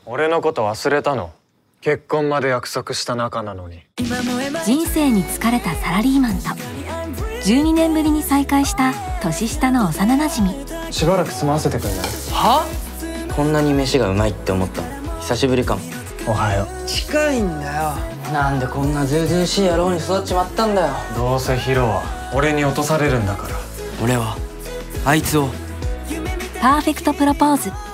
俺のこと忘れたの？結婚まで約束した仲なのに。 人生に疲れたサラリーマンと12年ぶりに再会した年下の幼なじみ。 しばらく住まわせてくんない？ は？こんなに飯がうまいって思ったの久しぶりかも。 おはよう。 近いんだよ。なんでこんなずうずうしい野郎に育っちまったんだよ。 どうせヒロは俺に落とされるんだから。 俺はあいつを。 パーフェクトプロポーズ。